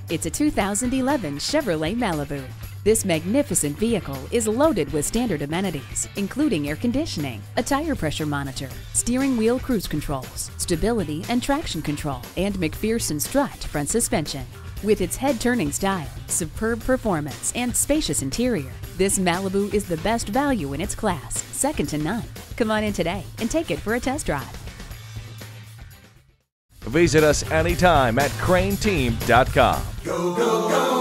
It's a 2011 Chevrolet Malibu. This magnificent vehicle is loaded with standard amenities, including air conditioning, a tire pressure monitor, steering wheel cruise controls, stability and traction control, and McPherson strut front suspension. With its head-turning style, superb performance, and spacious interior, this Malibu is the best value in its class, second to none. Come on in today and take it for a test drive. Visit us anytime at craneteam.com. Go, go, go!